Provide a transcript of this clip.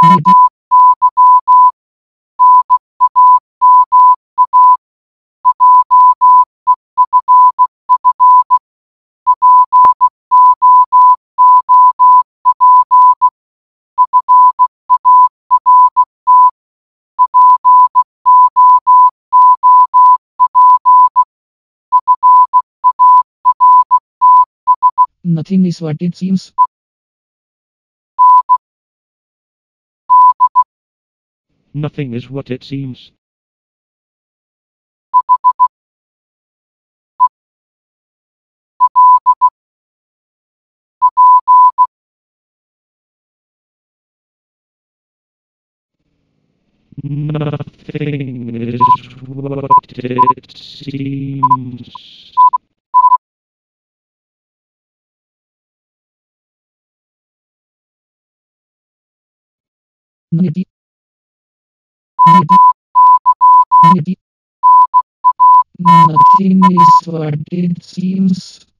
Nothing is what it seems. Nothing is what it seems. Nothing is what it seems. Nothing is what it seems.